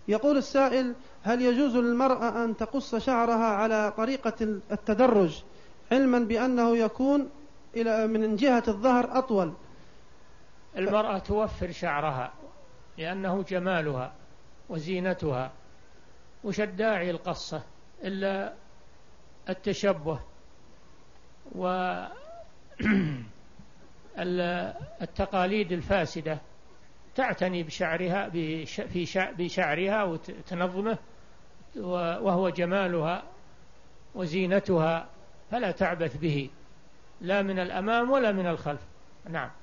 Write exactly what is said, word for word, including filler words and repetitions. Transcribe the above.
يقول السائل: هل يجوز للمرأة أن تقص شعرها على طريقة التدرج، علما بأنه يكون إلى من جهة الظهر أطول؟ المرأة توفر شعرها لأنه جمالها وزينتها، وش الداعي القصة إلا التشبه والتقاليد الفاسدة تعتني بشعرها بشعرها وتنظمه، وهو جمالها وزينتها، فلا تعبث به لا من الأمام ولا من الخلف. نعم.